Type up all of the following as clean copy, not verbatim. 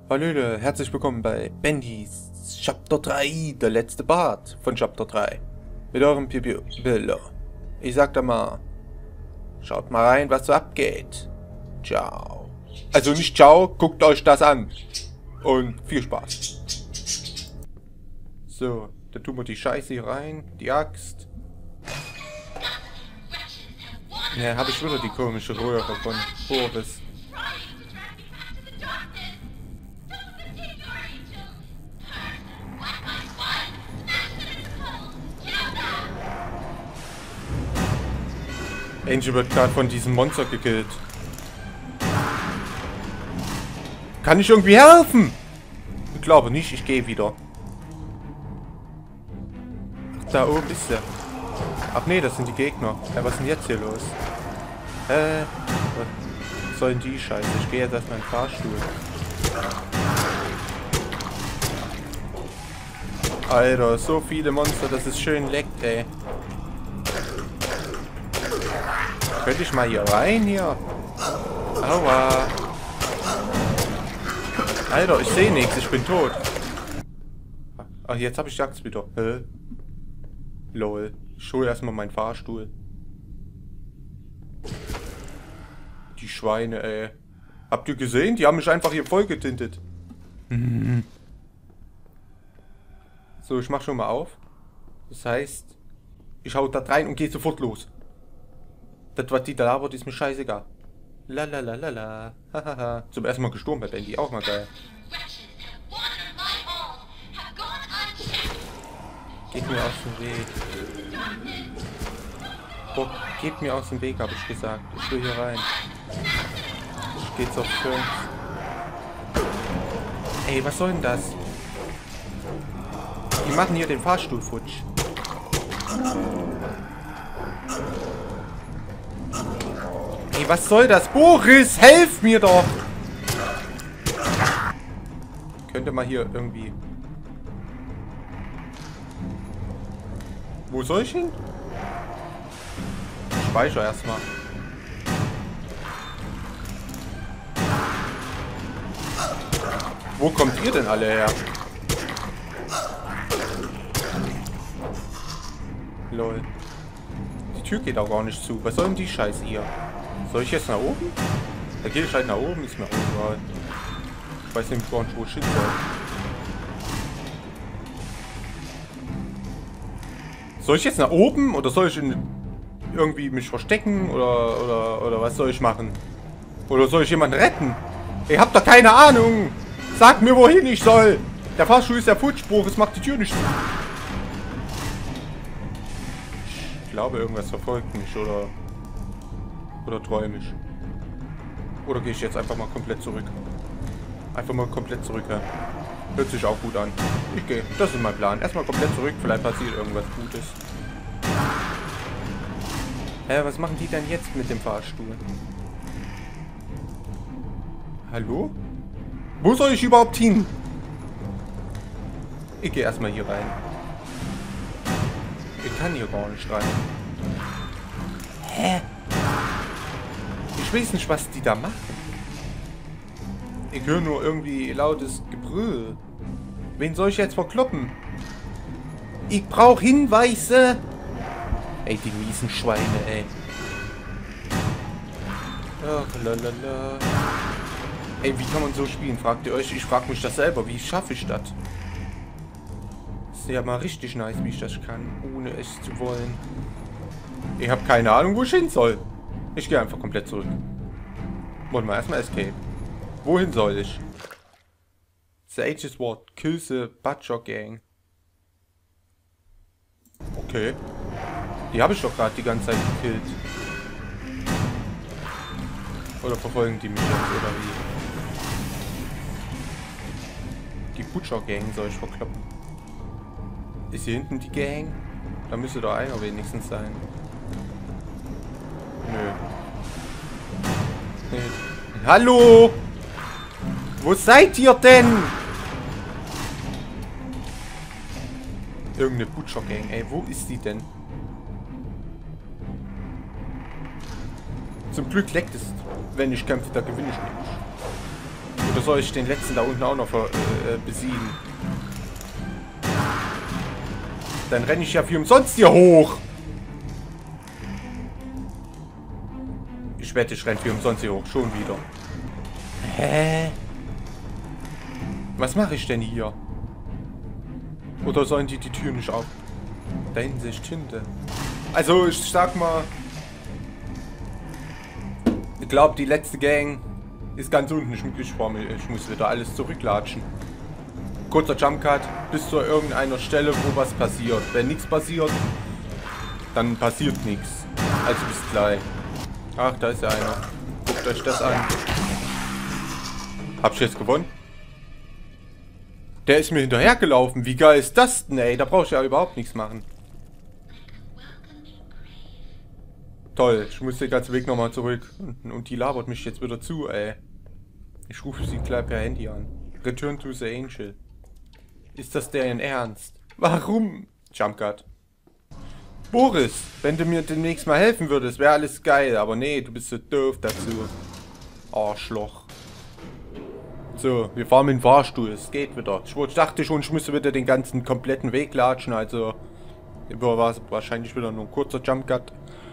Hallöle, herzlich willkommen bei Bandys Chapter 3, der letzte Part von Chapter 3. Mit eurem Bilder. Ich sag da mal, schaut mal rein, was so abgeht. Ciao. Also nicht ciao, guckt euch das an. Und viel Spaß. So, dann tun wir die Scheiße hier rein, die Axt. Ne, habe ich wieder die komische Röhre von Boris. Angel wird gerade von diesem Monster gekillt. Kann ich irgendwie helfen? Ich glaube nicht, ich gehe wieder. Ach, da oben ist er. Ach nee, das sind die Gegner. Ja, was ist denn jetzt hier los? Was soll denn die Scheiße? Ich gehe jetzt erstmal in den Fahrstuhl. Alter, so viele Monster, das ist schön leckt, ey. Könnte ich mal hier rein, hier? Aua. Alter, ich sehe nichts, ich bin tot. Ach, jetzt habe ich die Axt wieder. Hä? Lol. Ich hole erstmal meinen Fahrstuhl. Die Schweine, ey. Habt ihr gesehen? Die haben mich einfach hier voll getintet. So, ich mach schon mal auf. Das heißt, ich hau da rein und gehe sofort los. Das, was die da labert, ist mir scheißegal. Lalalala. Hahaha. Zum ersten Mal gestorben bei Bandy. Auch mal geil. Geht mir aus dem Weg. Boah, geht mir aus dem Weg, habe ich gesagt. Ich will hier rein. Ich geht's auf 5. Ey, was soll denn das? Die machen hier den Fahrstuhl futsch. Ey, was soll das? Boris, helf mir doch! Könnte mal hier irgendwie... Wo soll ich hin? Speicher erstmal. Wo kommt ihr denn alle her? Lol. Die Tür geht auch gar nicht zu. Was soll denn die Scheiße hier? Soll ich jetzt nach oben? Da gehe ich halt nach oben, ist mir auch egal. Ich weiß nämlich gar nicht, wo ich hin soll. Soll ich jetzt nach oben oder soll ich irgendwie mich verstecken oder was soll ich machen? Oder soll ich jemanden retten? Ihr habt doch keine Ahnung! Sagt mir, wohin ich soll! Der Fahrstuhl ist der Futschbruch, es macht die Tür nicht zu. Ich glaube, irgendwas verfolgt mich oder träume ich. Oder gehe ich jetzt einfach mal komplett zurück? Einfach mal komplett zurück, ja. Hört sich auch gut an. Ich gehe. Das ist mein Plan. Erstmal komplett zurück. Vielleicht passiert irgendwas Gutes. Was machen die denn jetzt mit dem Fahrstuhl? Hallo? Wo soll ich überhaupt hin? Ich gehe erstmal hier rein. Ich kann hier gar nicht rein. Hä? Ich weiß nicht, was die da machen. Ich höre nur irgendwie lautes Gebrüll. Wen soll ich jetzt verkloppen? Ich brauche Hinweise. Ey, die miesen Schweine, ey. Ach, lalala. Ey, wie kann man so spielen? Fragt ihr euch? Ich frage mich das selber. Wie schaffe ich das? Ist ja mal richtig nice, wie ich das kann, ohne es zu wollen. Ich habe keine Ahnung, wo ich hin soll. Ich gehe einfach komplett zurück. Wollen wir erstmal Escape. Wohin soll ich? Sage's Word. Kill the Butcher Gang. Okay. Die habe ich doch gerade die ganze Zeit gekillt. Oder verfolgen die mich jetzt, oder wie? Die Butcher Gang soll ich verkloppen. Ist hier hinten die Gang? Da müsste doch einer wenigstens sein. Nö. Nee. Hallo! Wo seid ihr denn? Irgendeine Butcher Gang, ey. Wo ist die denn? Zum Glück leckt es. Wenn ich kämpfe, da gewinne ich nicht. Oder soll ich den letzten da unten auch noch besiegen? Dann renne ich ja für umsonst hier hoch. Ich wette, ich renne für umsonst hier hoch. Schon wieder. Hä? Was mache ich denn hier? Oder sollen die Tür nicht auf? Da hinten sehe ich Tinte. Also, ich sag mal... Ich glaube, die letzte Gang ist ganz unten. Ich muss wieder alles zurücklatschen. Kurzer Jumpcut bis zu irgendeiner Stelle, wo was passiert. Wenn nichts passiert, dann passiert nichts. Also bis gleich. Ach, da ist ja einer. Guckt euch das an. Hab ich jetzt gewonnen? Der ist mir hinterhergelaufen. Wie geil ist das denn, ey? Da brauche ich ja überhaupt nichts machen. Toll, ich muss den ganzen Weg nochmal zurück. Und die labert mich jetzt wieder zu, ey. Ich rufe sie gleich per Handy an. Return to the Angel. Ist das deren Ernst? Warum? Jumpcut. Boris, wenn du mir demnächst mal helfen würdest, wäre alles geil. Aber nee, du bist so doof dazu. Arschloch. So, wir fahren mit dem Fahrstuhl. Es geht wieder. Ich dachte schon, ich müsste wieder den ganzen kompletten Weg latschen. Also, war es wahrscheinlich wieder nur ein kurzer Jumpcut.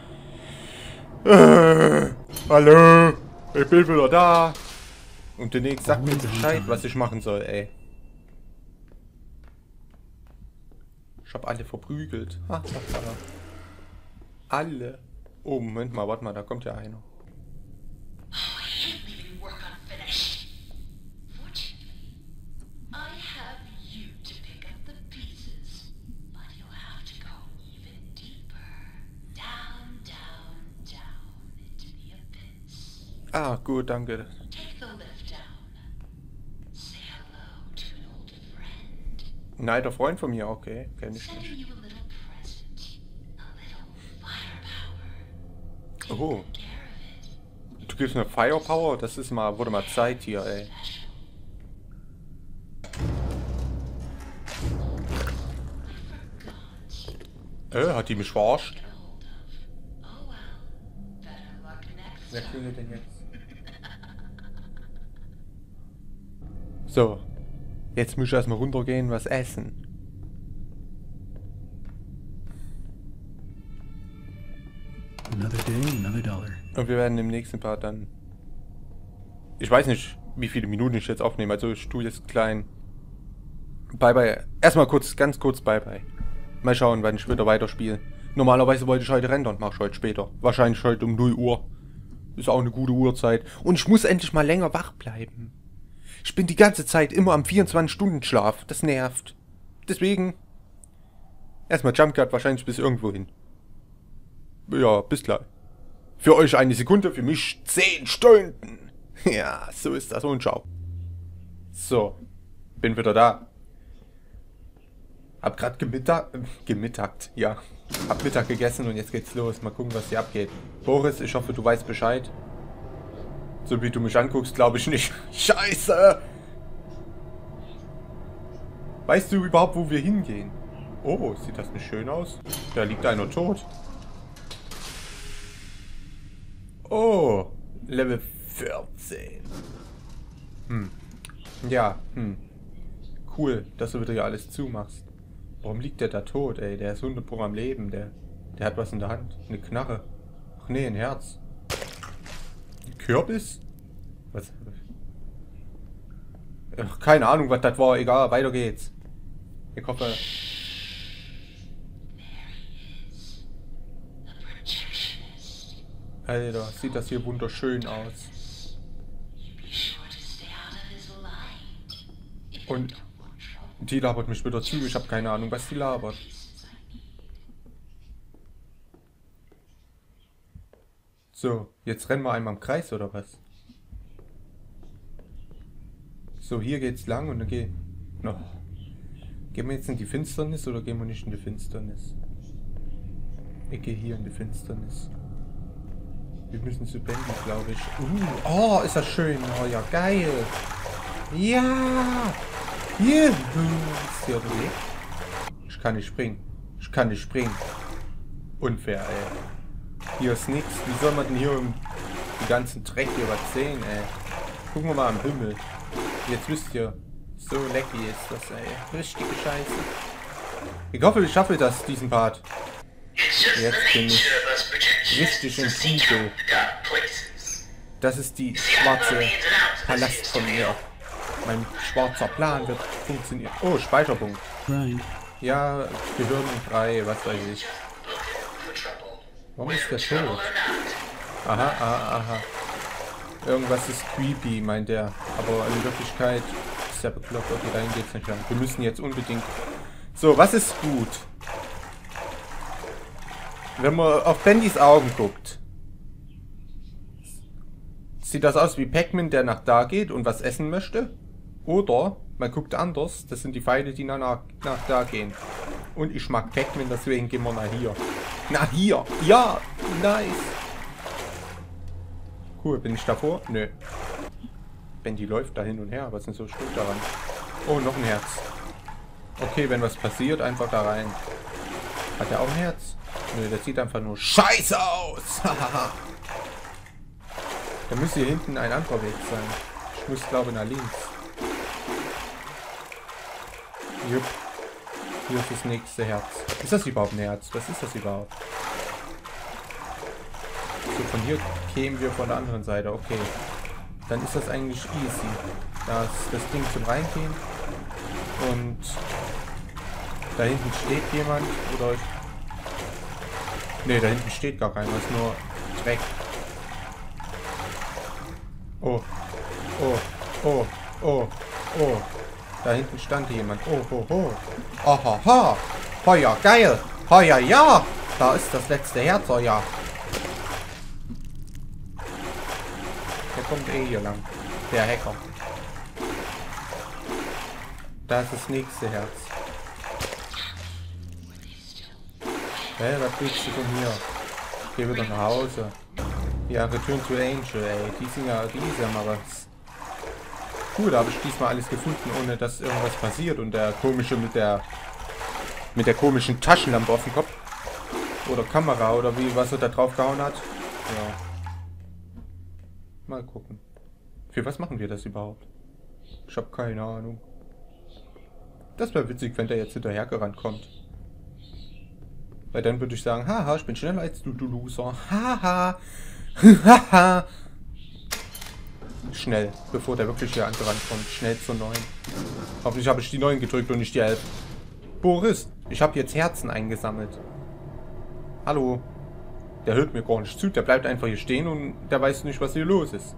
Hallo, ich bin wieder da. Und demnächst sagt mir Bescheid, was ich machen soll, ey. Ich hab alle verprügelt. Alle. Oh, Moment mal, warte mal, da kommt ja einer. Ah, gut, danke. Nein, der Freund von mir, okay, kenn ich nicht. Oh. Du gibst mir Firepower? Das ist mal, wurde mal Zeit hier, ey. Hat die mich verarscht? Wer klingelt denn jetzt? So. Jetzt muss ich erstmal runtergehen, was essen. Another day, another dollar. Und wir werden im nächsten Part dann... Ich weiß nicht, wie viele Minuten ich jetzt aufnehme, also ich tue jetzt klein... Bye bye. Erstmal kurz, ganz kurz bye bye. Mal schauen, wann ich wieder weiterspiele. Normalerweise wollte ich heute rendern, mache ich heute später. Wahrscheinlich heute um 0 Uhr. Ist auch eine gute Uhrzeit. Und ich muss endlich mal länger wach bleiben. Ich bin die ganze Zeit immer am 24-Stunden-Schlaf. Das nervt. Deswegen... Erstmal Jumpcut wahrscheinlich bis irgendwo hin. Ja, bis gleich. Für euch eine Sekunde, für mich 10 Stunden. Ja, so ist das und ciao. So, bin wieder da. Hab grad gemittagt, ja. Hab Mittag gegessen und jetzt geht's los. Mal gucken, was hier abgeht. Boris, ich hoffe, du weißt Bescheid. So wie du mich anguckst, glaube ich nicht. Scheiße! Weißt du überhaupt, wo wir hingehen? Oh, sieht das nicht schön aus? Da liegt einer tot. Oh, Level 14. Ja, cool, dass du wieder hier alles zumachst. Warum liegt der da tot, ey? Der ist 100 Pro am Leben. Der hat was in der Hand. Eine Knarre. Ach nee, ein Herz. Ein Kürbis? Was? Ach, keine Ahnung, was das war. Egal, weiter geht's. Ich hoffe... Alter, sieht das hier wunderschön aus. Und die labert mich wieder zu. Ich habe keine Ahnung, was die labert. So, jetzt rennen wir einmal im Kreis, oder was? So, hier geht's lang und dann gehen wir jetzt in die Finsternis oder gehen wir nicht in die Finsternis? Ich gehe hier in die Finsternis. Wir müssen zu Bendy, glaube ich. Oh, ist das schön. Oh ja, geil. Ja. Hier. Ist der Weg? Ich kann nicht springen. Ich kann nicht springen. Unfair, ey. Hier ist nichts. Wie soll man denn hier im ganzen Dreck hier was sehen, ey? Gucken wir mal am Himmel. Jetzt wisst ihr, so lecky ist das, ey. Richtige Scheiße. Ich hoffe, ich schaffe das, diesen Part. Jetzt bin ich richtig im Trubel. Das ist die schwarze Palast von mir. Mein schwarzer Plan wird funktionieren. Oh, Speicherpunkt. Right. Ja, Gehirn frei, was weiß ich. Warum ist der tot? Aha, aha, aha. Irgendwas ist creepy, meint er. Aber in Wirklichkeit ist er bekloppt. Okay, dahin geht's nicht lang. Wir müssen jetzt unbedingt... So, was ist gut? Wenn man auf Bendys Augen guckt, sieht das aus wie Pac-Man, der nach da geht und was essen möchte. Oder man guckt anders. Das sind die Pfeile, die nach da gehen. Und ich mag Pac-Man, deswegen gehen wir nach hier. Nach hier! Ja! Nice! Cool, bin ich davor? Nö. Bendy läuft da hin und her, aber es sind so schuld daran. Oh, noch ein Herz. Okay, wenn was passiert, einfach da rein. Hat er auch ein Herz? Nö, das sieht einfach nur scheiße aus! Da muss hier hinten ein anderer Weg sein. Ich muss, glaube ich, nach links. Jupp. Hier ist das nächste Herz. Ist das überhaupt ein Herz? Was ist das überhaupt? So, von hier kämen wir von der anderen Seite. Okay. Dann ist das eigentlich easy. Da ist das Ding zum Reingehen. Und da hinten steht jemand. Oder... Ne, da hinten steht gar keiner. Das ist nur Dreck. Oh. Oh. Oh. Oh. Oh. Da hinten stand jemand. Oh, oh, oh. Ahaha. Oh ja, geil. Oh ja, ja. Da ist das letzte Herz. Oh ja. Der kommt eh hier lang. Der Hacker. Da ist das nächste Herz. Hä, was willst du von hier? Ich gehe wieder nach Hause. Ja, Return to Angel, ey. Die sind ja riesig, aber was. Cool, da habe ich diesmal alles gefunden, ohne dass irgendwas passiert. Und der komische mit der komischen Taschenlampe auf dem Kopf. Oder Kamera oder wie, was er da drauf gehauen hat. Ja. Mal gucken. Für was machen wir das überhaupt? Ich habe keine Ahnung. Das wäre witzig, wenn der jetzt hinterher gerannt kommt. Weil dann würde ich sagen, haha, ich bin schneller als du, du Loser. Haha. Haha. Schnell, bevor der wirklich hier angerannt kommt. Schnell zur 9. Hoffentlich habe ich die 9 gedrückt und nicht die 11. Boris, ich habe jetzt Herzen eingesammelt. Hallo. Der hört mir gar nicht zu. Der bleibt einfach hier stehen und der weiß nicht, was hier los ist.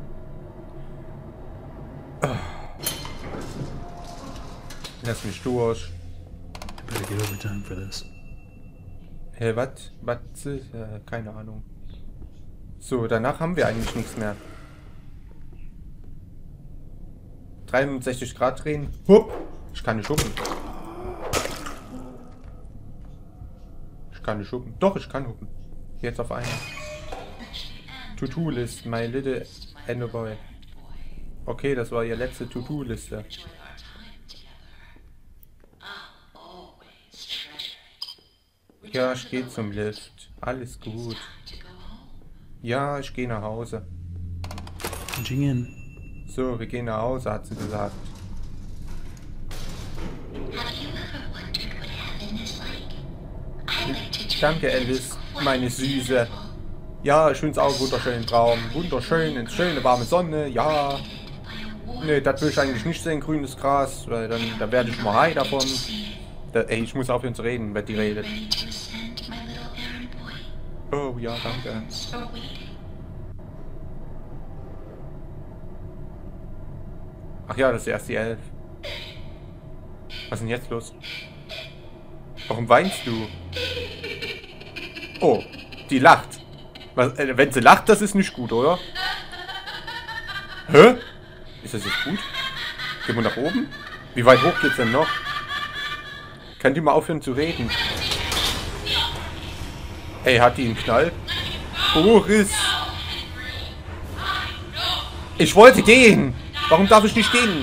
Lass mich durch. I better get overtime for this. Hä, was? Was? Keine Ahnung. So, danach haben wir eigentlich nichts mehr. 63 Grad drehen. Hupp! Ich kann nicht huppen. Ich kann nicht huppen. Doch, ich kann huppen. Jetzt auf einmal. To-Do-List. My little Boy. Okay, das war ihr letzte To-Do-Liste. Ja, ich gehe zum Lift. Alles gut. Ja, ich gehe nach Hause. Punching in. So, wir gehen nach Hause, hat sie gesagt. Danke, Alice, meine Süße. Ja, ich finde es auch einen wunderschönen Traum. Wunderschön, ins schöne warme Sonne, ja. Ne, das will ich eigentlich nicht sehen, grünes Gras, weil dann werde ich mal high davon. Ey, ich muss aufhören zu reden, wenn die redet. Oh ja, danke. Ach ja, das ist erst die 11. Was ist denn jetzt los? Warum weinst du? Oh, die lacht. Was, wenn sie lacht, das ist nicht gut, oder? Hä? Ist das jetzt gut? Gehen wir nach oben? Wie weit hoch geht's denn noch? Kann die mal aufhören zu reden? Ey, hat die einen Knall? Boris! Ich wollte gehen! Warum darf ich nicht gehen?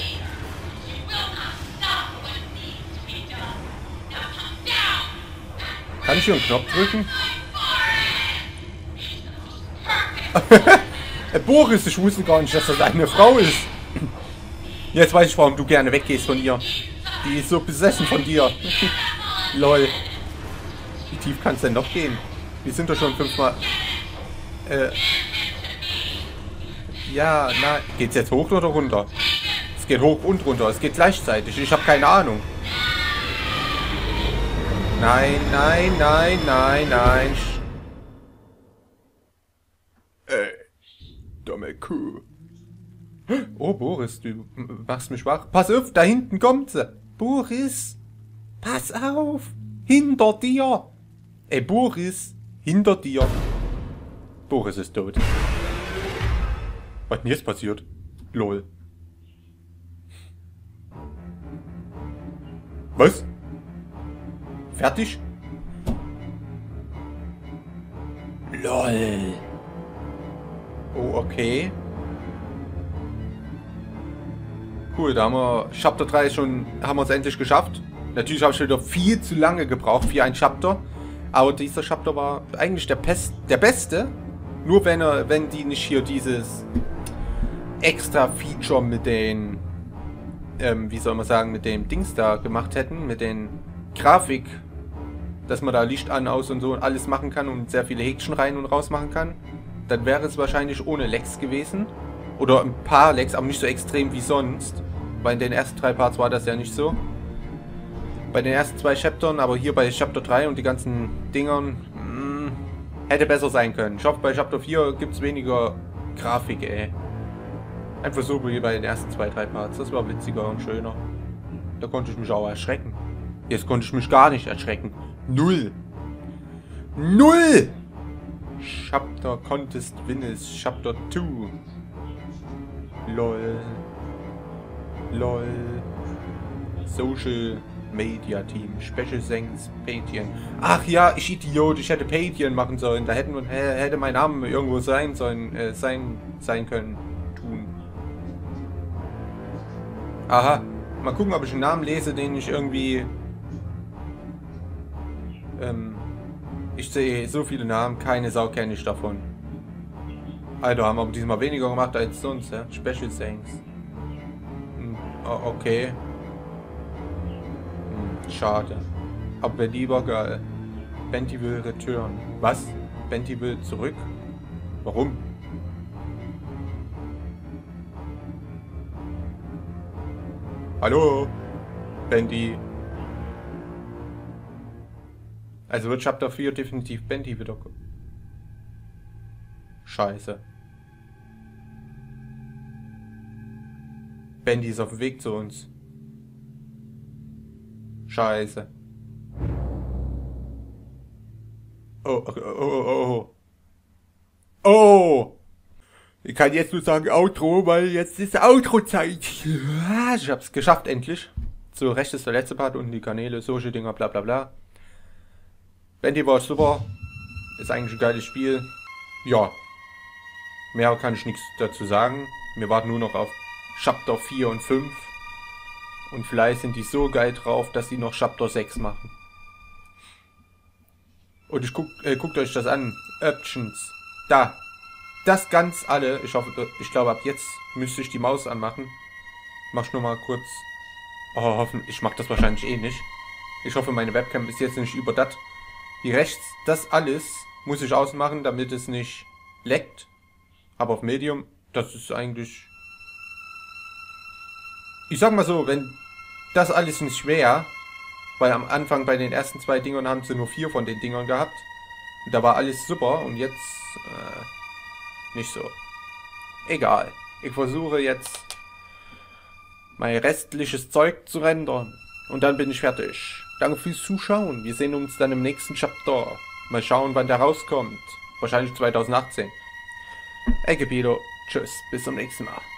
Kann ich hier einen Knopf drücken? Boris, ich wusste gar nicht, dass das eine Frau ist. Jetzt weiß ich, warum du gerne weggehst von ihr. Die ist so besessen von dir. Lol. Wie tief kann es denn noch gehen? Wir sind doch schon 5-mal... Ja, na... Geht's jetzt hoch oder runter? Es geht hoch und runter. Es geht gleichzeitig. Ich habe keine Ahnung. Nein, nein, nein, nein, nein. Dumme Kuh. Oh, Boris, du machst mich wach. Pass auf, da hinten kommt sie. Boris, pass auf. Hinter dir. Ey, Boris, hinter dir. Boris ist tot. Was denn jetzt passiert? Lol. Was? Fertig? LOL. Oh, okay. Cool, da haben wir Chapter 3 schon, haben wir es endlich geschafft. Natürlich habe ich wieder viel zu lange gebraucht für ein Chapter. Aber dieser Chapter war eigentlich der beste. Nur wenn die nicht hier dieses extra Feature mit den, wie soll man sagen, mit dem Dings da gemacht hätten, mit den Grafik, dass man da Licht an, aus und so und alles machen kann und sehr viele Häkchen rein und raus machen kann. Dann wäre es wahrscheinlich ohne Lags gewesen. Oder ein paar Lags, aber nicht so extrem wie sonst. Weil in den ersten 3 Parts war das ja nicht so. Bei den ersten 2 Chaptern, aber hier bei Chapter 3 und die ganzen Dingern, hätte besser sein können. Ich hoffe, bei Chapter 4 gibt es weniger Grafik, ey. Einfach so wie bei den ersten 2, 3 Parts. Das war witziger und schöner. Da konnte ich mich auch erschrecken. Jetzt konnte ich mich gar nicht erschrecken. Null. Null! Chapter Contest Winners Chapter 2. LOL. LOL. Social Media Team. Special Thanks Patreon. Ach ja, ich Idiot. Ich hätte Patreon machen sollen. Da hätte mein Name irgendwo sein sollen. Sein können. Tun. Aha. Mal gucken, ob ich einen Namen lese, den ich irgendwie... ich sehe so viele Namen, keine Sau kenne ich davon. Alter, haben wir aber diesmal weniger gemacht als sonst, ja? Special Thanks. Okay. Schade. Aber wäre lieber geil. Benty will return. Was? Benty will zurück? Warum? Hallo? Benty. Also wird Chapter 4 definitiv Benty wieder... Scheiße. Benty ist auf dem Weg zu uns. Scheiße. Oh, oh, oh, oh. Oh! Ich kann jetzt nur sagen Outro, weil jetzt ist Outro-Zeit. Ich hab's geschafft, endlich. So, rechts ist der letzte Part, unten die Kanäle, solche Dinger, bla bla bla. Benty war super. Ist eigentlich ein geiles Spiel. Ja. Mehr kann ich nichts dazu sagen. Wir warten nur noch auf Chapter 4 und 5. Und vielleicht sind die so geil drauf, dass sie noch Chapter 6 machen. Und guckt euch das an. Options. Da. Das ganz alle. Ich glaube ab jetzt müsste ich die Maus anmachen. Mach ich nur mal kurz. Oh, hoffentlich. Ich mach das wahrscheinlich eh nicht. Ich hoffe, meine Webcam ist jetzt nicht über das. Hier rechts, das alles muss ich ausmachen, damit es nicht leckt. Aber auf Medium, das ist eigentlich... Ich sag mal so, wenn das alles nicht schwer, weil am Anfang bei den ersten 2 Dingern haben sie nur 4 von den Dingern gehabt. Und da war alles super und jetzt nicht so. Egal. Ich versuche jetzt mein restliches Zeug zu rendern. Und dann bin ich fertig. Danke fürs Zuschauen. Wir sehen uns dann im nächsten Chapter. Mal schauen, wann der rauskommt. Wahrscheinlich 2018. Ecke Pido. Tschüss. Bis zum nächsten Mal.